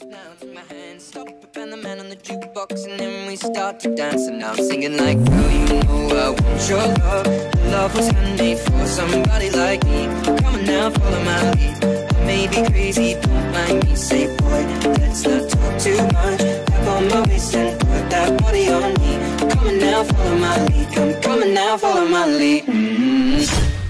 Now take my hand, stop it, and the man on the jukebox, and then we start to dance. And now I'm singing like, girl, you know I want your love. Love was handmade for somebody like me. Come on now, follow my lead. I may be crazy, don't mind me. Say, boy, let's not talk too much. Grab on my waist and put that body on me. Come on now, follow my lead. Come on now, follow my lead.